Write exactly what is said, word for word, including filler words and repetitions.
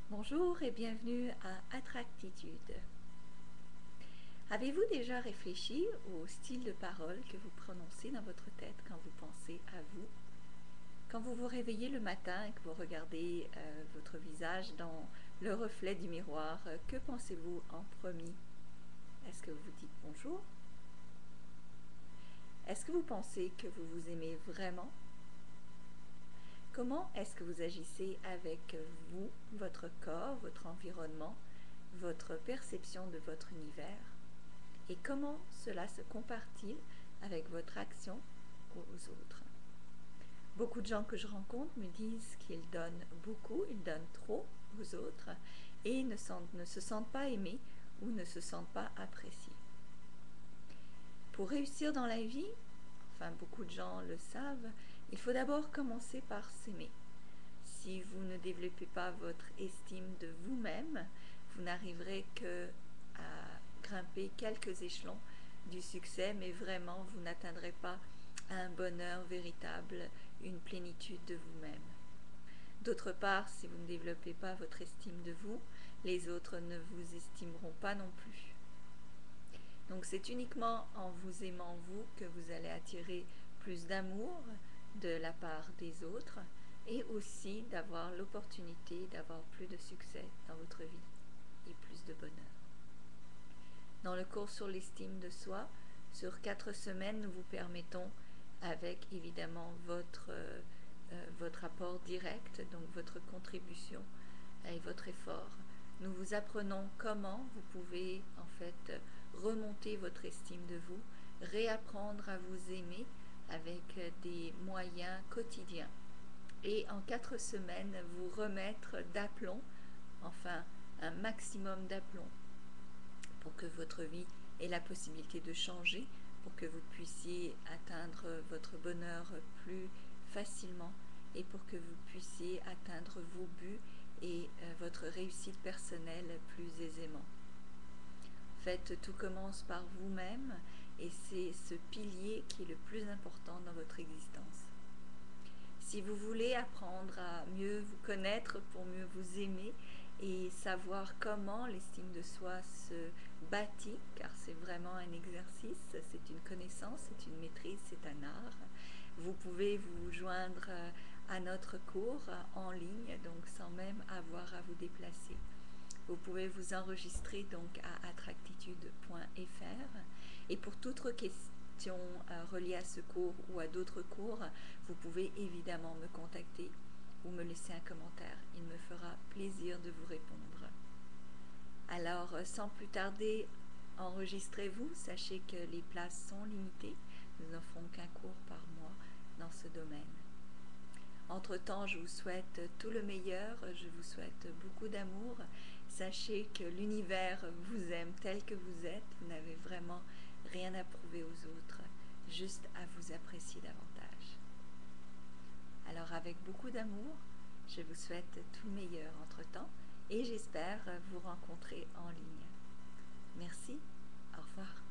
Bonjour et bienvenue à Attractitude. Avez-vous déjà réfléchi au style de parole que vous prononcez dans votre tête quand vous pensez à vous? Quand vous vous réveillez le matin et que vous regardez euh, votre visage dans le reflet du miroir, euh, que pensez-vous en premier? Est-ce que vous vous dites bonjour? Est-ce que vous pensez que vous vous aimez vraiment? Comment est-ce que vous agissez avec vous, votre corps, votre environnement, votre perception de votre univers? Et comment cela se compare-t-il avec votre action aux autres? Beaucoup de gens que je rencontre me disent qu'ils donnent beaucoup, ils donnent trop aux autres et ne, sentent, ne se sentent pas aimés ou ne se sentent pas appréciés. Pour réussir dans la vie, enfin beaucoup de gens le savent, il faut d'abord commencer par s'aimer. Si vous ne développez pas votre estime de vous-même, vous n'arriverez que à grimper quelques échelons du succès, mais vraiment vous n'atteindrez pas un bonheur véritable, une plénitude de vous-même. D'autre part, si vous ne développez pas votre estime de vous, les autres ne vous estimeront pas non plus. Donc c'est uniquement en vous aimant vous que vous allez attirer plus d'amour de la part des autres et aussi d'avoir l'opportunité d'avoir plus de succès dans votre vie et plus de bonheur. Dans le cours sur l'estime de soi, sur quatre semaines, nous vous permettons, avec évidemment votre, euh, votre apport direct, donc votre contribution et votre effort, nous vous apprenons comment vous pouvez en fait remonter votre estime de vous, réapprendre à vous aimer avec des moyens quotidiens et en quatre semaines vous remettre d'aplomb, enfin un maximum d'aplomb pour que votre vie ait la possibilité de changer, pour que vous puissiez atteindre votre bonheur plus facilement et pour que vous puissiez atteindre vos buts et euh, votre réussite personnelle plus aisément. En fait, tout commence par vous-même et c'est ce pilier qui est le plus important dans votre existence. Si vous voulez apprendre à mieux vous connaître pour mieux vous aimer et savoir comment l'estime de soi se bâtit, car c'est vraiment un exercice, c'est une connaissance, c'est une maîtrise, c'est un art, vous pouvez vous joindre à notre cours en ligne, donc sans même avoir à vous déplacer. Vous pouvez vous enregistrer donc à attractitude point f r et pour toute question euh, reliée à ce cours ou à d'autres cours, vous pouvez évidemment me contacter ou me laisser un commentaire. Il me fera plaisir de vous répondre. Alors, sans plus tarder, enregistrez-vous. Sachez que les places sont limitées. Nous n'offrons qu'un cours par mois dans ce domaine. Entre-temps, je vous souhaite tout le meilleur, je vous souhaite beaucoup d'amour. Sachez que l'univers vous aime tel que vous êtes, vous n'avez vraiment rien à prouver aux autres, juste à vous apprécier davantage. Alors avec beaucoup d'amour, je vous souhaite tout le meilleur entre-temps et j'espère vous rencontrer en ligne. Merci, au revoir.